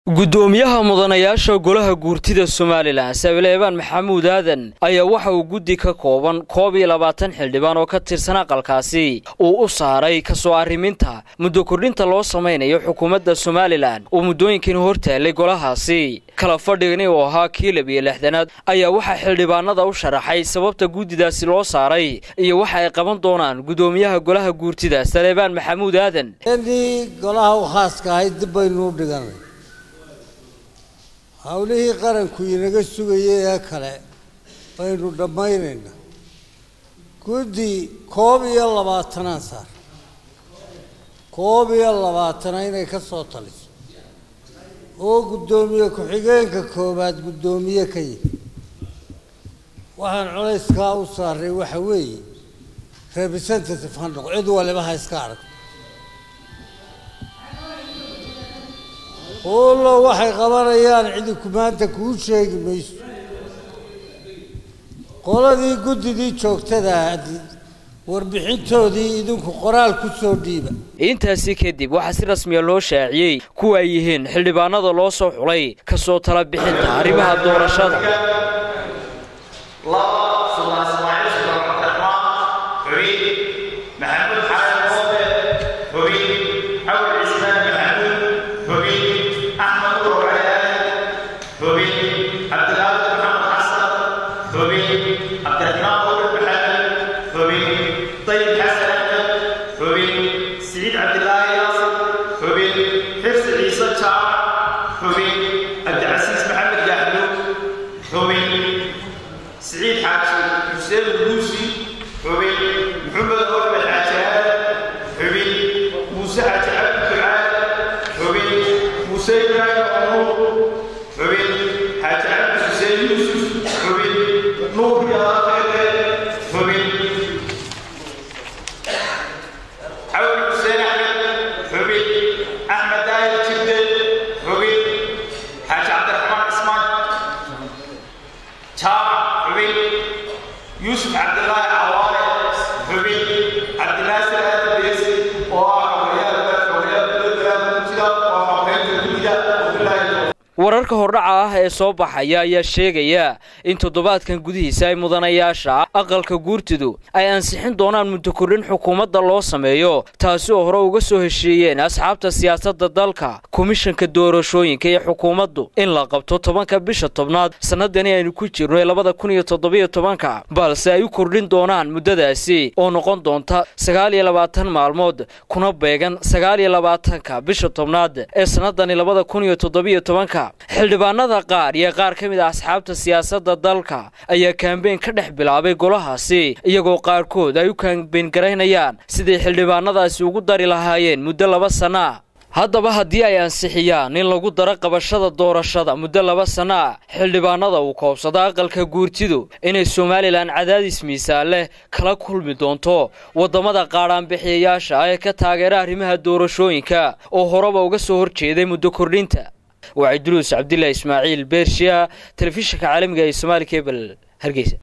gudoomiyaha mudanayaasha golaha guurtida Soomaaliland Sabileebaan Maxamuud Aadan ayaa waxa uu guddi ka kooban 22 xildhibaan oo ka tirsan aqalkaasi uu u saaray ka soo arriminta muddo kordhinta loo sameeyo xukuumadda Soomaaliland oo muddooyinkan hortaalay golahaasi kala fadhigani oo ahaa kii 62 ayaa waxa xildhibaanada u sharaxay sababta guddidaasi loo saaray iyo waxa ay qaban doonaan gudoomiyaha golaha guurtida Sabileebaan Maxamuud Aadan golaha khaaska ah dib baynu dhiganay hawlihii qaranku inaga sugayay kale baynu dhamaynayna guddi 22 saar 22 inay ka soo taliso oo gudoomiye ku xigeenka koobaad gudoomiye ka yahay waxaan culayska u saaray waxa weeye representative handle cid waliba ha iska arag والله waxay qabanayaan cid kumaanta ku sheegi mayso qoladii guddidii joogtada warbixintoodii idinku qoraal ku soo dhiiba intaasi kadib waxa si rasmi ah loo shaaciyay kuwa ay yihiin xildhibaanada loo soo xulay ka soo tala bixinta arrimaha doorashada سعيد عبد الله ياسر حبيب حفص عيسى شعب حبيب عبد العزيز محمد يحلوك حبيب سعيد حاكم حسين الروسي حبيب محمد أورب العجال حبيب موسى عبد العال حبيب موسى إبراهيم أمور حبيب حاج عبد حسين يوسف حبيب نور يا خير حبيب أحمد داير جدة حبيب حاج عبد الرحمن عثمان شاب حبيب يوسف عبد الله عواري حبيب عبد الناصر البيسي wararka hordhaca ah ee soo baxaya ayaa sheegaya in toddobaadkan gudihiisa ay mudanayaasha aqalka guurtidu ay ansixin doonaan muddo kordhin xukuumadda loo sameeyo taasi oo hore uga soo heshiiyeen asxaabta siyaasadda dalka komishanka doorashooyinka ee xukuumaddu in la qabto 10ka bisha tobnaad sanadani aynu ku jirno 2017 balse ay u kordhin doonaan muddadaasi oo noqon doonta 29 maalmood kuna beegan 29ka bisha tobnaad ee sanadani 2017 xildhibaanada qaar iyo qaar ka mid ah asxaabta siyaasadda dalka ayaa kaambeyn ka dhex bilaabay golahaasi iyagoo qaarkood ay u kaambeyn gareynayaan sidii xildhibaanadaasi ugu dari lahaayeen muddo 2 sano haddaba haddii ay ansixiyaan in lagu daro qabashada doorashada muddo 2 sano xildhibaanada uu koobsada aqalka guurtidu inay Soomaaliland cadaadis miisaan leh kala kulmi doonto wadamada qaaraan bixiyayaasha ee ka taageera arrimaha doorashooyinka oo horeba uga soo horjeeday muddo kordhinta وعيدروس عبد الله إسماعيل بيرشيا تلفزيون عالمي Somali Cable هرقيس